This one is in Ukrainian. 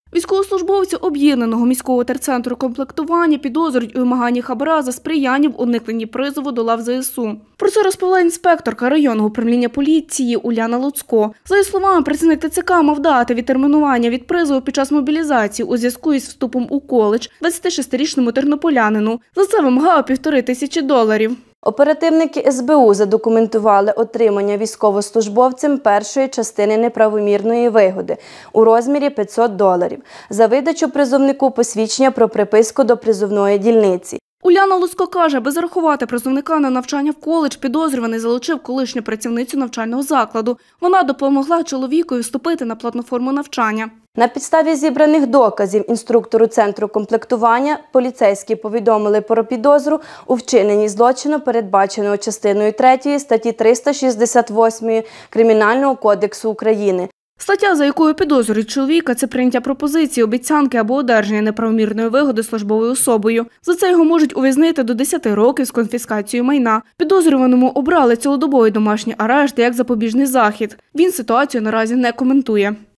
Військовослужбовці об'єднаного міського терцентру комплектування підозрюють у вимаганні хабара за сприяння в уникненні призову до лав ЗСУ. Про це розповіла інспекторка районного управління поліції Уляна Луцько. За її словами, працівник ТЦК мав дати відтермінування від призову під час мобілізації у зв'язку із вступом у коледж 26-річному тернополянину. За це вимагав $1500. Оперативники СБУ задокументували отримання військовослужбовцем першої частини неправомірної вигоди у розмірі $500 за видачу призовнику посвідчення про приписку до призовної дільниці. Уляна Луцько каже, аби зарахувати призовника на навчання в коледж, підозрюваний залучив колишню працівницю навчального закладу. Вона допомогла чоловікові вступити на платну форму навчання. На підставі зібраних доказів інструктору Центру комплектування поліцейські повідомили про підозру у вчиненні злочину, передбаченого частиною 3 статті 368 Кримінального кодексу України. Стаття, за якою підозрюють чоловіка, це прийняття пропозиції, обіцянки або одержання неправомірної вигоди службовою особою. За це його можуть ув'язнити до 10 років з конфіскацією майна. Підозрюваному обрали цілодобовий домашній арешт як запобіжний захід. Він ситуацію наразі не коментує.